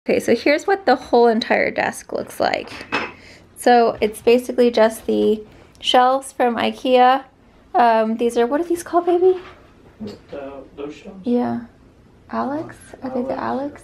Okay, so here's what the whole entire desk looks like. So it's basically just the shelves from IKEA. These are, what are these called, baby? Those shelves? Yeah. Alex? Are they the Alex?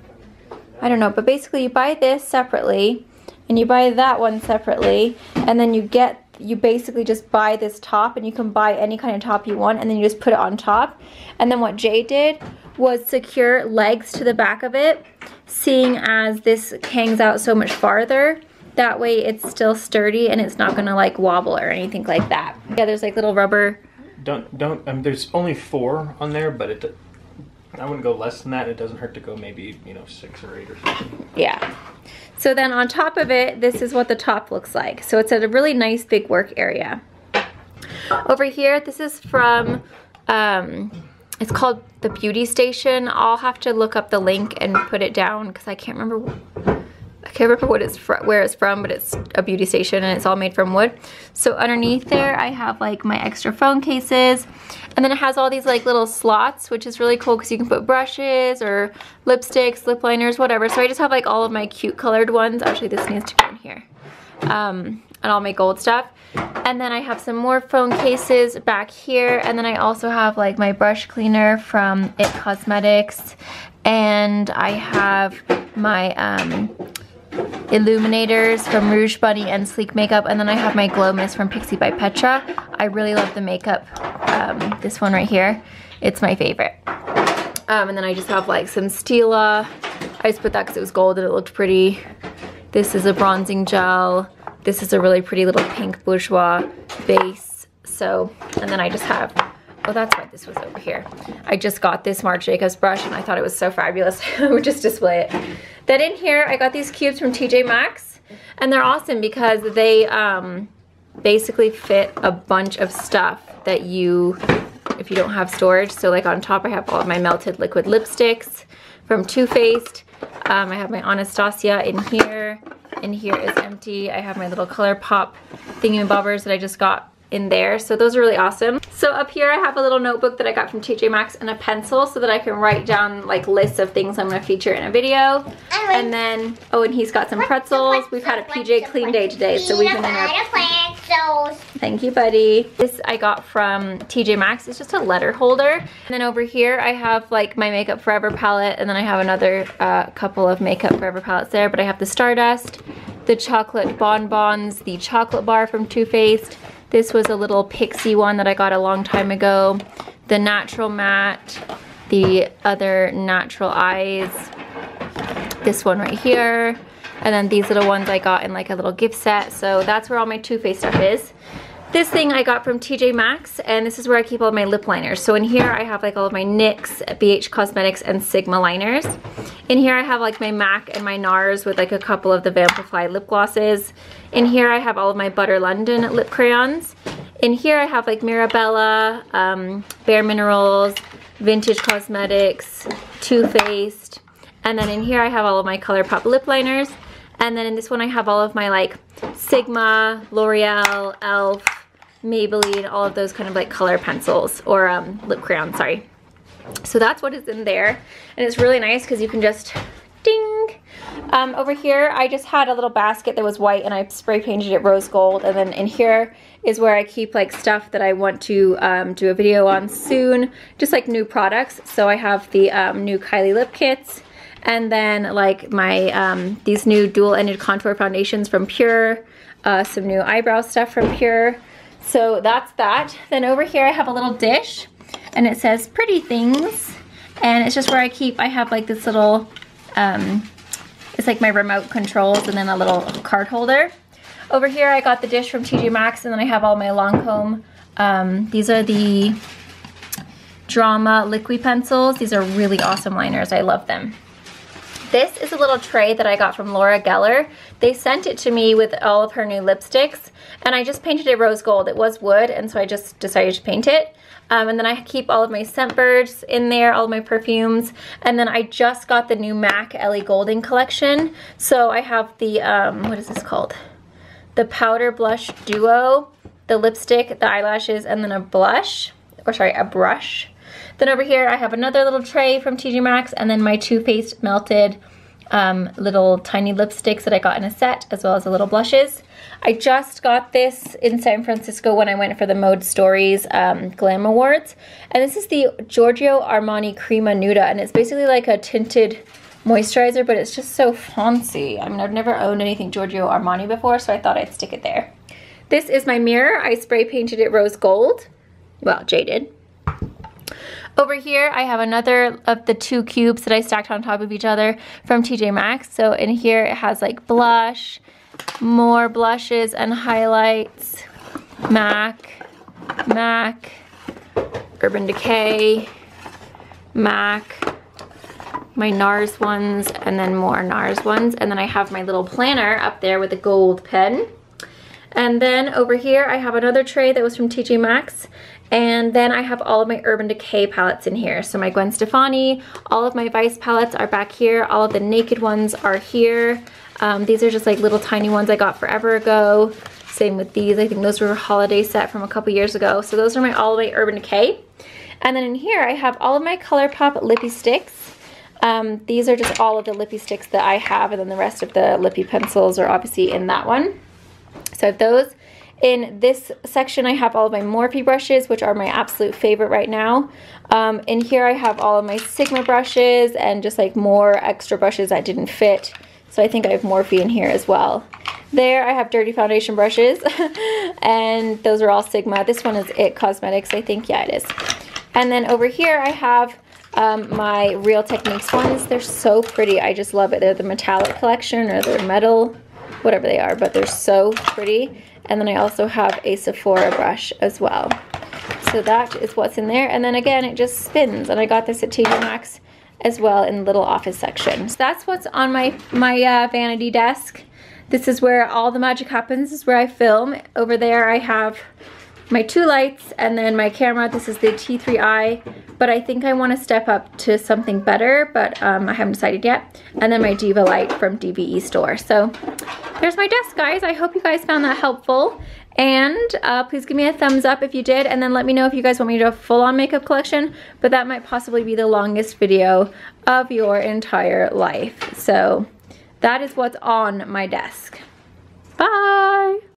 I don't know, but basically you buy this separately, and you buy that one separately, and then you basically just buy this top, and you can buy any kind of top you want, and then you just put it on top. And then what Jay did was secure legs to the back of it, seeing as this hangs out so much farther. That way it's still sturdy and it's not gonna like wobble or anything like that. Yeah, there's like little rubber. There's only 4 on there, but I wouldn't go less than that. It doesn't hurt to go maybe, 6 or 8 or something. Yeah. So then on top of it, this is what the top looks like. So it's at a really nice big work area. Over here, this is from, it's called the Beauty Station. I'll have to look up the link and put it down because I can't remember what it's where it's from, but it's a beauty station and it's all made from wood. So underneath there, I have like my extra phone cases, and then it has all these like little slots, which is really cool because you can put brushes or lipsticks, lip liners, whatever. So I just have like all of my cute colored ones. Actually, this needs to go in here. And all my gold stuff. And then I have some more phone cases back here, and then I also have like my brush cleaner from IT Cosmetics, and I have my illuminators from Rouge Bunny and Sleek Makeup, and then I have my Glow Mist from Pixi by Petra. I really love the makeup, this one right here. It's my favorite. And then I just have like some Stila. I just put that because it was gold and it looked pretty. This is a bronzing gel. This is a really pretty little pink bourgeois base. So, and then I just have, oh, that's why this was over here. I just got this Marc Jacobs brush and I thought it was so fabulous. I would just display it. Then in here, I got these cubes from TJ Maxx, and they're awesome because they basically fit a bunch of stuff that if you don't have storage. So like on top, I have all of my melted liquid lipsticks from Too Faced. I have my Anastasia in here. In here is empty. I have my little ColourPop thingamabobbers that I just got in there. So those are really awesome. So up here I have a little notebook that I got from TJ Maxx and a pencil so that I can write down like lists of things I'm going to feature in a video. And then, oh, and he's got some pretzels. We've had a PJ clean day today, so we've been in our... Thank you, buddy. This I got from TJ Maxx. It's just a letter holder. And then over here I have like my Makeup Forever palette, and then I have another couple of Makeup Forever palettes there, but I have the Stardust, the chocolate bonbons, the chocolate bar from Too Faced. This was a little Pixi one that I got a long time ago. The Natural Matte, the other Natural Eyes, this one right here, and then these little ones I got in like a little gift set. So that's where all my Too Faced stuff is. This thing I got from TJ Maxx, and this is where I keep all my lip liners. So in here I have like all of my NYX, BH Cosmetics, and Sigma liners. In here I have like my MAC and my NARS with like a couple of the Vampify lip glosses. In here I have all of my Butter London lip crayons. In here I have like Mirabella, Bare Minerals, Vintage Cosmetics, Too Faced. And then in here I have all of my ColourPop lip liners. And then in this one I have all of my like Sigma, L'Oreal, e.l.f., Maybelline, all of those kind of like color pencils or lip crayons, sorry. So that's what is in there. And it's really nice because you can just ding. Over here I just had a little basket that was white and I spray painted it rose gold. And then in here is where I keep like stuff that I want to do a video on soon, just like new products. So I have the new Kylie lip kits. And then like my, these new dual-ended contour foundations from Pure, some new eyebrow stuff from Pure. So that's that. Then over here I have a little dish and it says Pretty Things. And it's just where I have like this little, it's like my remote controls and then a little card holder. Over here I got the dish from TJ Maxx, and then I have all my Lancome. These are the Drama Liquid Pencils. These are really awesome liners. I love them. This is a little tray that I got from Laura Geller. They sent it to me with all of her new lipsticks, and I just painted it rose gold. It was wood, and so I just decided to paint it. And then I keep all of my Scentbirds in there, all of my perfumes. And then I just got the new MAC Ellie Goulding collection. So I have the, what is this called? The Powder Blush Duo, the lipstick, the eyelashes, and then a blush, or sorry, a brush. Then over here I have another little tray from TJ Maxx, and then my Too Faced Melted little tiny lipsticks that I got in a set, as well as the little blushes. I just got this in San Francisco when I went for the Mode Stories Glam Awards. And this is the Giorgio Armani Crema Nuda, and it's basically like a tinted moisturizer, but it's just so fancy. I mean, I've never owned anything Giorgio Armani before, so I thought I'd stick it there. This is my mirror. I spray painted it rose gold. Well, Jay did. Over here, I have another of the 2 cubes that I stacked on top of each other from TJ Maxx. So in here, it has like blush, more blushes and highlights, MAC, Urban Decay, MAC, my NARS ones, and then more NARS ones. And then I have my little planner up there with a gold pen. And then over here, I have another tray that was from TJ Maxx. And then I have all of my Urban Decay palettes in here. So my Gwen Stefani, all of my Vice palettes are back here. All of the Naked ones are here. These are just like little tiny ones I got forever ago. Same with these. I think those were a holiday set from a couple years ago. So those are all of my Urban Decay. And then in here, I have all of my ColourPop Lippie Sticks. These are just all of the Lippie Sticks that I have, and then the rest of the Lippie pencils are obviously in that one. So I have those. In this section, I have all of my Morphe brushes, which are my absolute favorite right now. In here, I have all of my Sigma brushes and just like more extra brushes that didn't fit. So I think I have Morphe in here as well. There, I have dirty foundation brushes, and those are all Sigma. This one is It Cosmetics, I think. Yeah, it is. And then over here, I have my Real Techniques ones. They're so pretty. I just love it. They're the metallic collection, or they're metal, whatever they are, but they're so pretty. And then I also have a Sephora brush as well. So that is what's in there. And then again, it just spins. And I got this at TJ Maxx as well in the little office section. So that's what's on my vanity desk. This is where all the magic happens. This is where I film. Over there I have my 2 lights and then my camera. This is the T3i, but I think I want to step up to something better, but I haven't decided yet. And then my Diva light from DVE store. So there's my desk, guys. I hope you guys found that helpful. And please give me a thumbs up if you did, and then let me know if you guys want me to do a full-on makeup collection, but that might possibly be the longest video of your entire life. So that is what's on my desk. Bye!